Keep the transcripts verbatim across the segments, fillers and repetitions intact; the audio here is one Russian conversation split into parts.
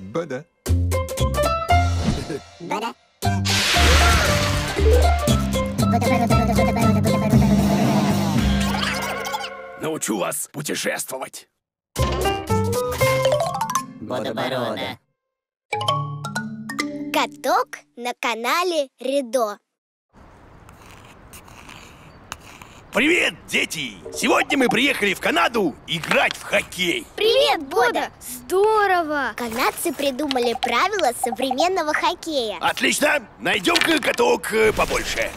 Бода. Бода. Научу вас путешествовать. Бода-борода. Каток на канале Ридо. Привет, дети! Сегодня мы приехали в Канаду играть в хоккей. Привет, Бода! Здорово! Канадцы придумали правила современного хоккея. Отлично! Найдем-ка каток э, побольше.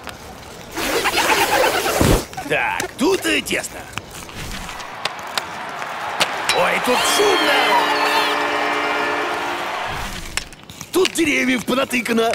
Так, тут э, тесно. Ой, тут шумно! Тут деревьев понатыкано.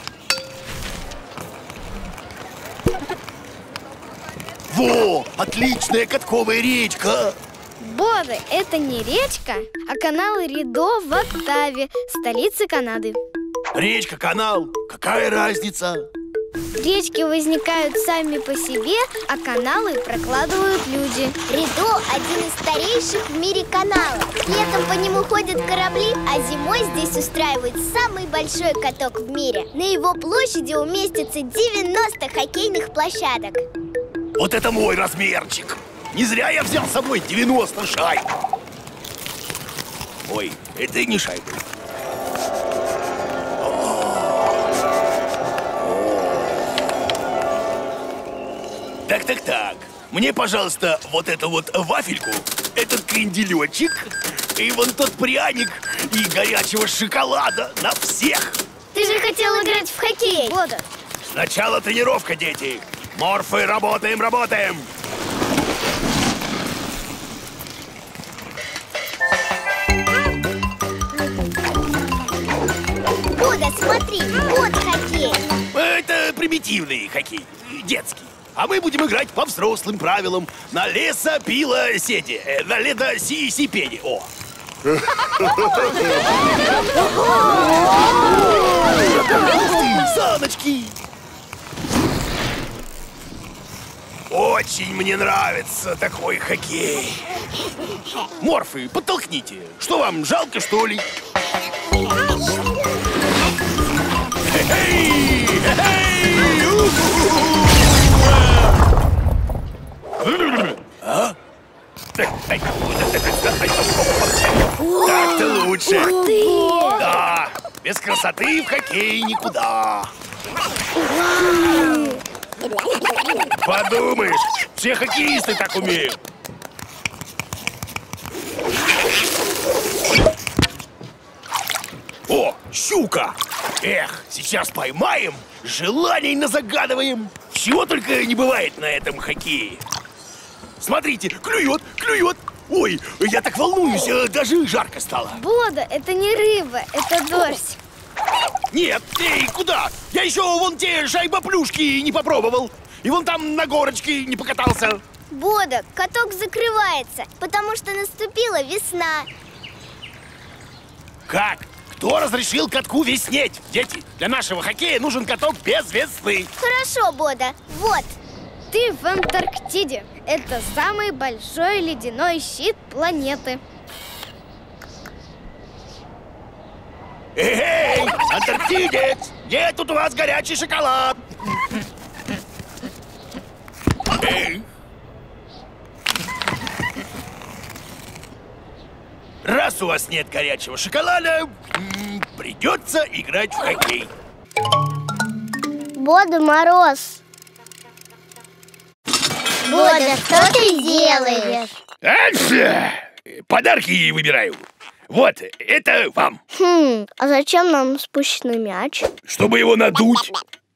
Во! Отличная катковая речка! Бода, это не речка, а канал Ридо в Оттаве, столице Канады. Речка, канал, какая разница? Речки возникают сами по себе, а каналы прокладывают люди. Ридо – один из старейших в мире каналов. Летом по нему ходят корабли, а зимой здесь устраивают самый большой каток в мире. На его площади уместится девяносто хоккейных площадок. Вот это мой размерчик! Не зря я взял с собой девяносто шайб. Ой, это не шайбы. Так-так-так. Мне, пожалуйста, вот эту вот вафельку, этот кренделечек, и вон тот пряник, и горячего шоколада на всех. Ты же хотел играть в хоккей, Бода. Сначала тренировка, дети. Морфы, работаем, работаем. Бода, смотри, вот хоккей. Это примитивный хоккей, детский. А мы будем играть по взрослым правилам. На лесопилоседе, э, на ледосисипеде. О! Саночки! Очень мне нравится такой хоккей. Морфы, подтолкните. Что вам, жалко, что ли? Эй! Эй! А? Так-то лучше. Ух ты! Да, без красоты в хоккей никуда. Подумаешь, все хоккеисты так умеют. О, щука! Эх, сейчас поймаем, желаний назагадываем. Чего только не бывает на этом хоккее. Смотрите, клюет, клюет. Ой, я так волнуюсь, даже жарко стало. Бода, это не рыба, это дождь. Нет, эй, куда? Я еще вон те шайбоплюшки не попробовал. И вон там на горочке не покатался. Бода, каток закрывается, потому что наступила весна. Как? Кто разрешил катку веснеть? Дети, для нашего хоккея нужен каток без весны. Хорошо, Бода, вот. Ты в Антарктиде. Это самый большой ледяной щит планеты. Эй, антарктидец! Где тут у вас горячий шоколад? Эй. Раз у вас нет горячего шоколада, придется играть в хоккей. Бода, Мороз. Бода, что ты делаешь? Альфа! Подарки выбираю. Вот, это вам. Хм, а зачем нам спущенный мяч? Чтобы его надуть.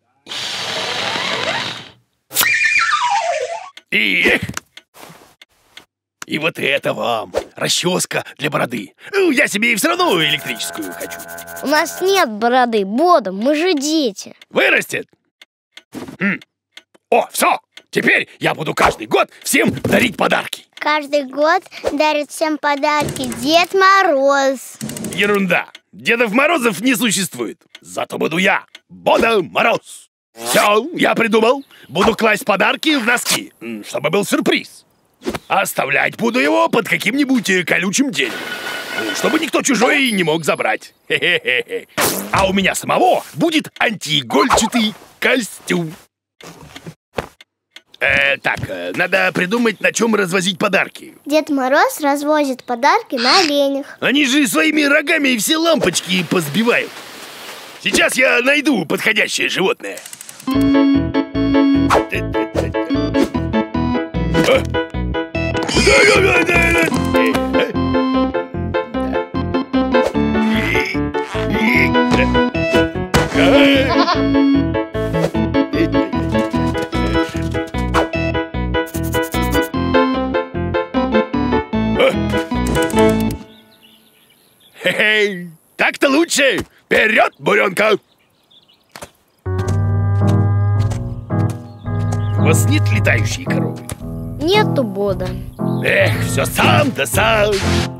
И... И вот это вам. Расческа для бороды. Я себе и все равно электрическую хочу. У нас нет бороды, Бода, мы же дети. Вырастет. М. О, все. Теперь я буду каждый год всем дарить подарки. Каждый год дарит всем подарки Дед Мороз. Ерунда. Дедов Морозов не существует. Зато буду я, Бода Мороз. Все, я придумал. Буду класть подарки в носки, чтобы был сюрприз. Оставлять буду его под каким-нибудь колючим деревом. чтобы никто чужой не мог забрать. Хе-хе-хе. А у меня самого будет антиигольчатый костюм. Э, так, э, надо придумать, на чем развозить подарки. Дед Мороз развозит подарки на оленях. Они же своими рогами все лампочки позбивают. Сейчас я найду подходящее животное. Хе-хей, так-то лучше. Вперед, буренка! У вас нет летающей коровы? Нету, Бода. Эх, все сам да сам.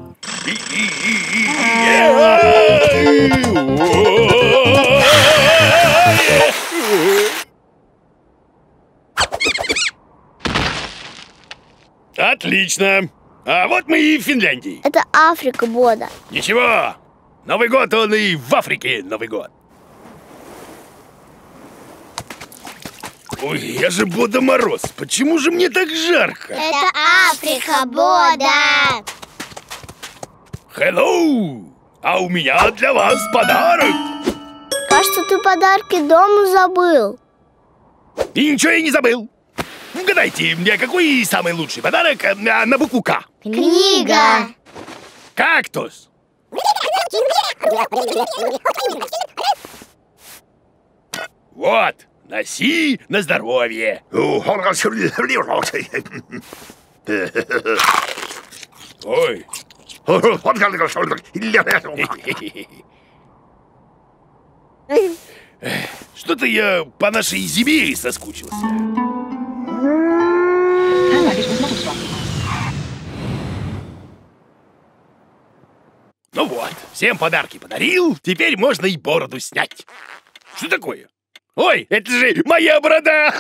Отлично. А вот мы и в Финляндии. Это Африка, Бода. Ничего. Новый год, он и в Африке Новый год. Ой, я же Бода Мороз. Почему же мне так жарко? Это Африка, Бода. Hello! А у меня для вас подарок. Кажется, ты подарки дома забыл. И ничего я не забыл. Угадайте, мне какой самый лучший подарок на, на букву К? Книга. Кактус. Вот, носи на здоровье. Ой. Что-то я по нашей зиме соскучился. Ну вот, всем подарки подарил, теперь можно и бороду снять. Что такое? Ой, это же моя борода!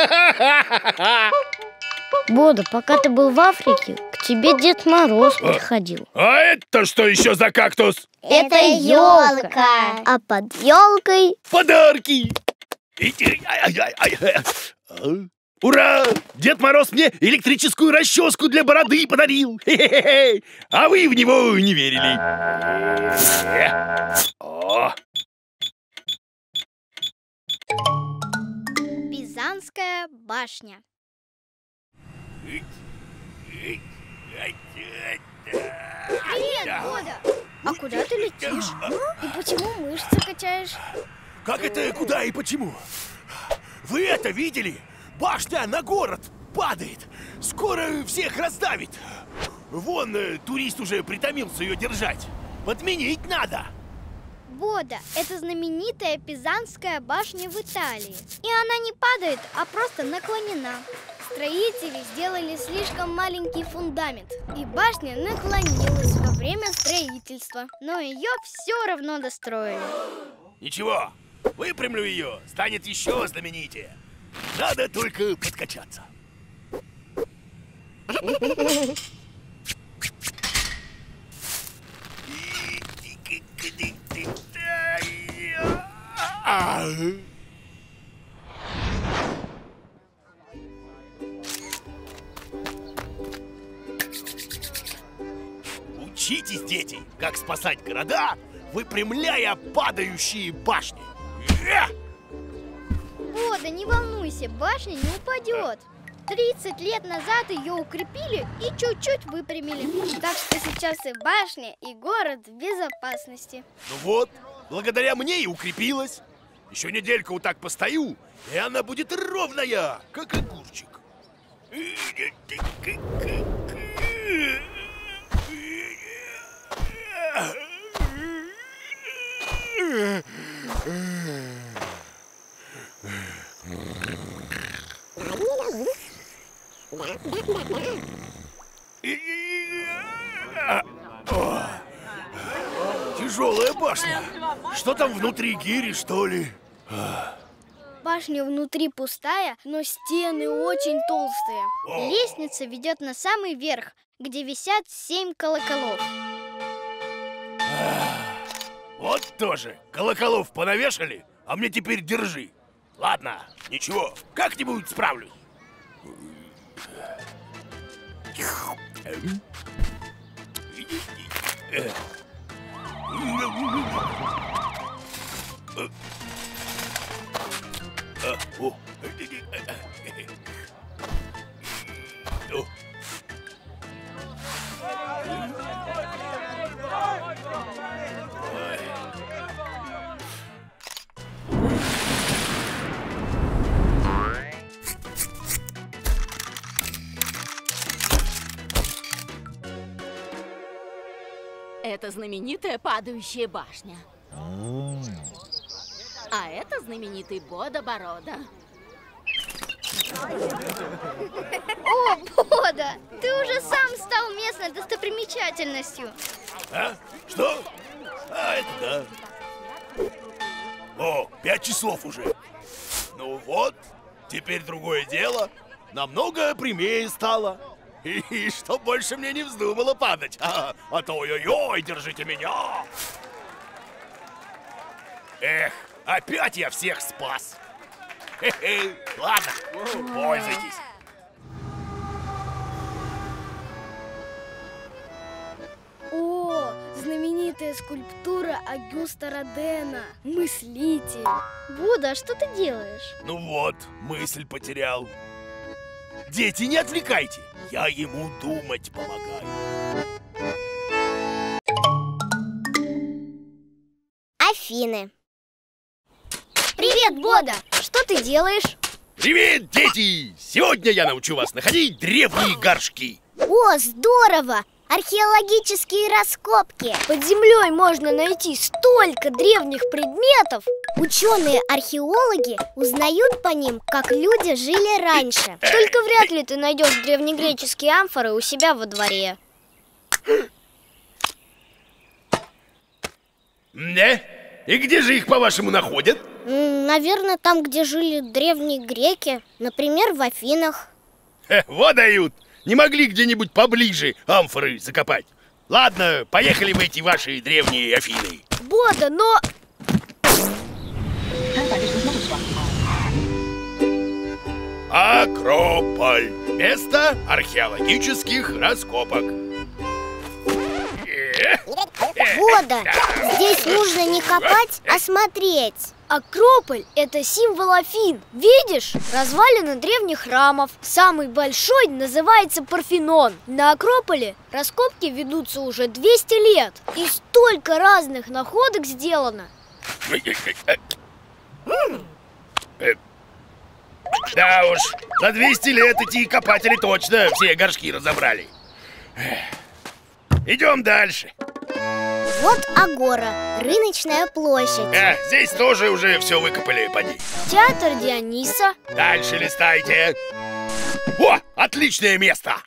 Бода, пока ты был в Африке, к тебе Дед Мороз приходил. А это что еще за кактус? Это елка. А под елкой Подарки! Ура! Дед Мороз мне электрическую расческу для бороды подарил. Хе-хе-хе. А вы в него не верили. О. Пизанская башня. Привет, Бода! А куда ты летишь? И почему мышцы качаешь? Как это, куда и почему? Вы это видели? Башня на город падает. Скоро всех раздавит. Вон, э, турист уже притомился ее держать. Подменить надо. Бода, это знаменитая Пизанская башня в Италии. И она не падает, а просто наклонена. Строители сделали слишком маленький фундамент, и башня наклонилась во время строительства. Но ее все равно достроили. Ничего, выпрямлю ее, станет еще знаменитее. Надо только подкачаться. Учитесь, дети, как спасать города, выпрямляя падающие башни. Бода, не волнуйся, башня не упадет. тридцать лет назад ее укрепили и чуть-чуть выпрямили. Так что сейчас и башня, и город в безопасности. Ну вот, благодаря мне и укрепилась. Еще недельку вот так постою, и она будет ровная, как огурчик. Тяжелая башня. Что там внутри, гири, что ли? Башня внутри пустая, но стены очень толстые. О. Лестница ведет на самый верх, где висят семь колоколов. Вот тоже колоколов понавешали, а мне теперь держи. Ладно, ничего, как-нибудь справлюсь. Это знаменитая падающая башня. А это знаменитый Бода-Борода. О, Бода, ты уже сам стал местной достопримечательностью. А? Что? А, это да. О, пять часов уже. Ну вот, теперь другое дело. Намного прямее стало. И, и чтоб больше мне не вздумало падать. А, а то ой-ой-ой, держите меня. Эх, опять я всех спас. Хе-хе, ладно, пользуйтесь. О, знаменитая скульптура Огюста Родена. Мыслитель. Бода, а что ты делаешь? Ну вот, мысль потерял. Дети, не отвлекайте. Я ему думать помогаю. Афины. Привет, Бода! Что ты делаешь? Привет, дети! Сегодня я научу вас находить древние горшки. О, здорово! Археологические раскопки. Под землей можно найти столько древних предметов. Ученые-археологи узнают по ним, как люди жили раньше. Только вряд ли ты найдешь древнегреческие амфоры у себя во дворе. Да? И где же их, по-вашему, находят? Наверное, там, где жили древние греки. Например, в Афинах. Хе, вот дают! Не могли где-нибудь поближе амфоры закопать? Ладно, поехали в эти ваши древние Афины. Бода, но... Акрополь. Место археологических раскопок. Бода, здесь нужно не копать, а смотреть. Акрополь – это символ Афин. Видишь? Развалины древних храмов. Самый большой называется Парфенон. На Акрополе раскопки ведутся уже двести лет. И столько разных находок сделано. Да уж, за двести лет эти копатели точно все горшки разобрали. Идем дальше. Вот Агора, рыночная площадь. А, здесь тоже уже все выкопали, поди. Театр Диониса. Дальше листайте. О, отличное место.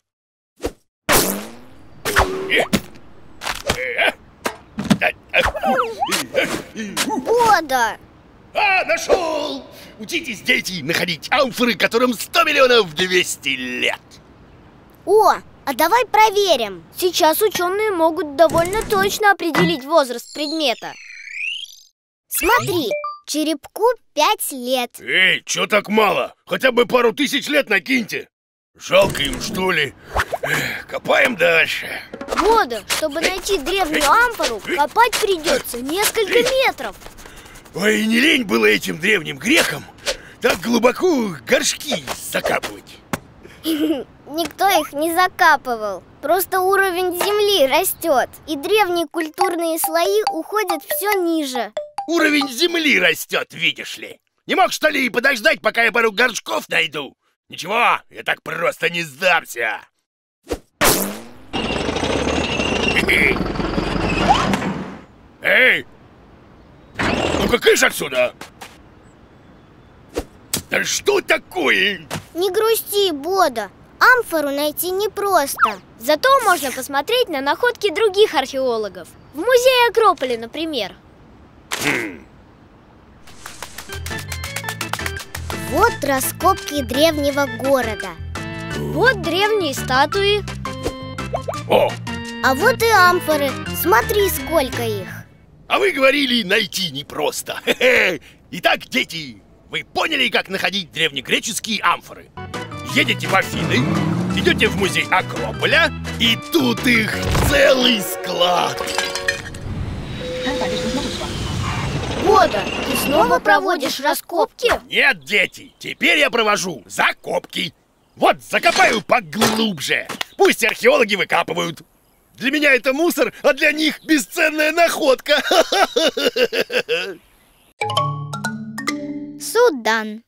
Бода! А, нашел! Учитесь, дети, находить амфоры, которым сто миллионов двести лет. О, а давай проверим. Сейчас ученые могут довольно точно определить возраст предмета. Смотри, черепку пять лет. Эй, чё так мало? Хотя бы пару тысяч лет накиньте. Жалко им, что ли? Эх, копаем дальше. Бода, чтобы найти древнюю амфору, копать придется несколько метров. Ой, не лень было этим древним грекам так глубоко горшки закапывать. Никто их не закапывал. Просто уровень земли растет, и древние культурные слои уходят все ниже. Уровень земли растет, видишь ли. Не мог, что ли, подождать, пока я пару горшков найду? Ничего, я так просто не сдамся. Эй! Ну-ка, кыш отсюда! Да что такое? Не грусти, Бода. Амфору найти непросто. Зато можно посмотреть на находки других археологов. В музее Акрополя, например. Хм. Вот раскопки древнего города. Вот древние статуи. О! А вот и амфоры Смотри, сколько их. А вы говорили, найти непросто. Хе-хе. Итак, дети, вы поняли, как находить древнегреческие амфоры? Едете в Афины, идете в музей Акрополя, и тут их целый склад. Бода, ты снова проводишь раскопки? Нет, дети, теперь я провожу закопки. Вот, закопаю поглубже. Пусть археологи выкапывают. Для меня это мусор, а для них бесценная находка. Судан.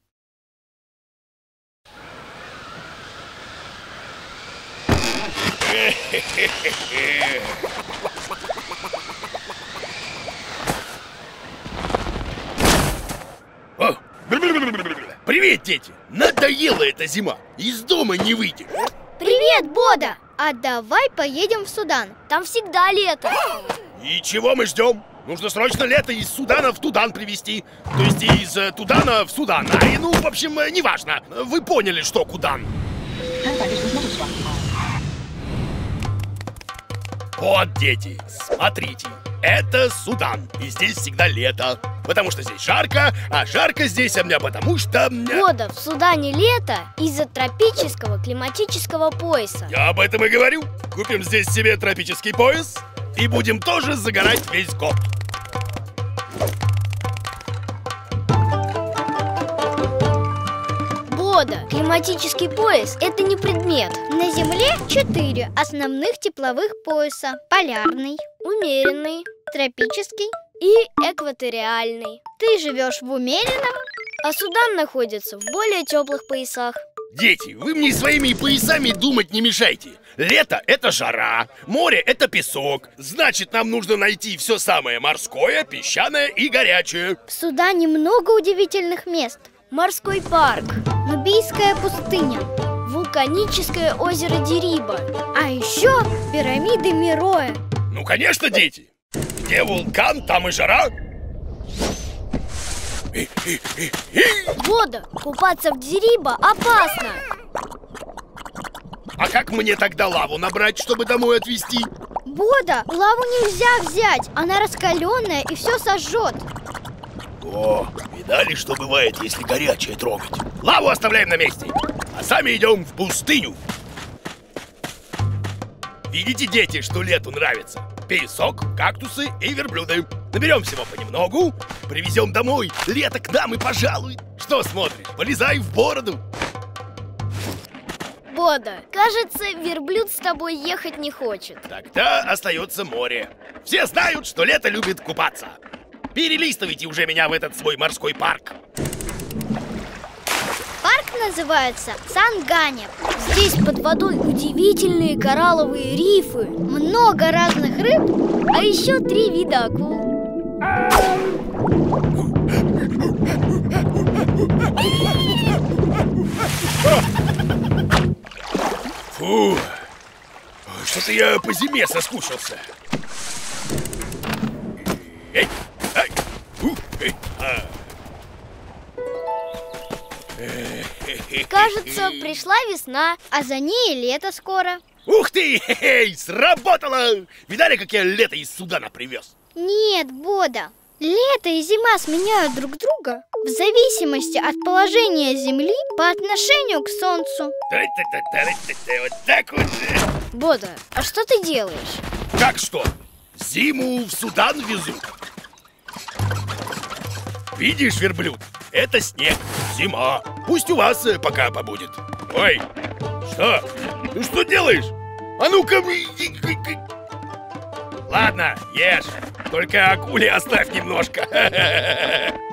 О, привет, дети! Надоела эта зима. Из дома не выйдешь. Привет, Бода! А давай поедем в Судан. Там всегда лето. И чего мы ждем? Нужно срочно лето из Судана в Тудан привезти. То есть из э, Тудана в Судан. А, и, ну, в общем, э, неважно. Вы поняли, что кудан. Вот, дети, смотрите. Это Судан. И здесь всегда лето. Потому что здесь жарко, а жарко здесь у меня потому что... Бода, в Судане лето из-за тропического климатического пояса. Я об этом и говорю. Купим здесь себе тропический пояс и будем тоже загорать весь год. Бода, климатический пояс – это не предмет. На Земле четыре основных тепловых пояса. Полярный, умеренный, тропический и экваториальный. Ты живешь в умеренном, а Судан находится в более теплых поясах. Дети, вы мне своими поясами думать не мешайте. Лето – это жара, море – это песок. Значит, нам нужно найти все самое морское, песчаное и горячее. В Судане много удивительных мест. Морской парк, Нубийская пустыня, вулканическое озеро Дериба, а еще пирамиды Мероя. Ну, конечно, дети. Где вулкан, там и жара. Бода, купаться в Дериба опасно. А как мне тогда лаву набрать, чтобы домой отвезти? Бода, лаву нельзя взять, она раскаленная и все сожжет. О, видали, что бывает, если горячее трогать? Лаву оставляем на месте, а сами идем в пустыню. Видите, дети, что лету нравится? Песок, кактусы и верблюды. Наберем всего понемногу, привезем домой, лето к нам и пожалуй. Что смотришь? Полезай в бороду. Бода, кажется, верблюд с тобой ехать не хочет. Тогда остается море. Все знают, что лето любит купаться. Перелистывайте уже меня в этот свой морской парк. Парк называется Санганеп. Здесь под водой удивительные коралловые рифы, много разных рыб, а еще три вида акул. Фу, что-то я по зиме соскучился. Эй, ай, у, эй, а. Кажется, пришла весна, а за ней и лето скоро. Ух ты, хе-хей, сработало! Видали, как я лето из Судана привез? Нет, Бода, лето и зима сменяют друг друга в зависимости от положения Земли по отношению к Солнцу. Вот так вот. Бода, а что ты делаешь? Как что? Зиму в Судан везут. Видишь, верблюд? Это снег, зима. Пусть у вас э, пока побудет. Ой, что? Ну что делаешь? А ну-ка... Ладно, ешь. Только акуле оставь немножко.